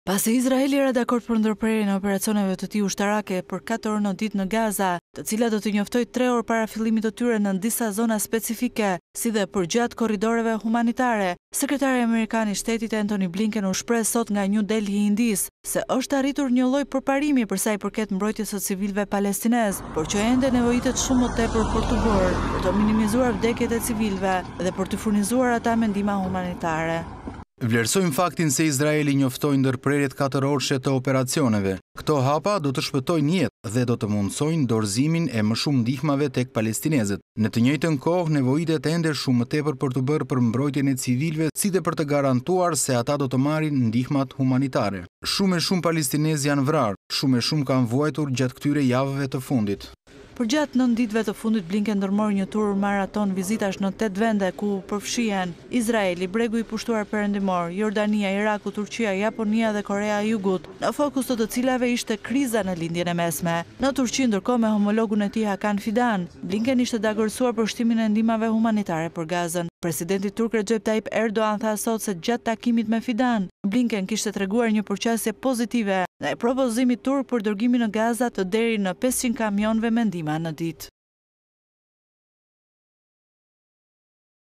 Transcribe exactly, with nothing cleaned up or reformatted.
Pasi Izraeli era dakord për ndërprerjen e operacioneve të tij ushtarake për katër orë në ditë në Gaza, të cilat do të njoftojë tre orë para fillimit të tyre në disa zona specifike, si dhe përgjatë korridoreve humanitare, sekretari amerikan i shtetit Antony Blinken u shpreh sot nga New Delhi, Indis, se është arritur një lloj përparimi për sa i përket mbrojtjes së civilëve palestinez, por që ende nevojitet shumë më tepër për të bërë, për të minimizuar vdekjet e civilëve dhe për të furnizuar ata me ndihmë humanitare. Vlerësojmë faktin se Izraeli njoftoi ndërprerjet katërorëshe të operacioneve. Këto hapa do të shpëtojnë jetë dhe do të mundsojnë dorëzimin e më shumë ndihmave tek palestinezët. Në të njëjtën kohë, nevojitet ende shumë më tepër për të bërë për mbrojtjen e civilëve, si dhe për të garantuar se ata do të marrin ndihmat humanitare. Shumë e shumë palestinezë janë vrarë, shumë e shumë kanë vuajtur gjatë këtyre javëve të fundit. Përgjatë nëntë ditëve të fundit, Blinken ndërmori një tur maraton vizitash në tetë vende ku përfshihen Izraeli, bregu i pushtuar perëndimor, Jordania, Iraku, Turqia, Japonia dhe Korea e Jugut, në fokus të të cilave ishte kriza në lindjen e mesme. Në Turqi, ndërkohë me homologun e tij Hakan Fidan, Blinken ishte dagërsuar për shtimin e ndihmave humanitare për Gazën. Presidenti turk Recep Tayyip Erdogan tha sot se gjatë takimit me Fidan, Blinken kishte treguar një përqasje pozitive ndaj propozimit turk për dërgimin në Gaza të deri në pesëqind kamionëve me ndihmë në ditë.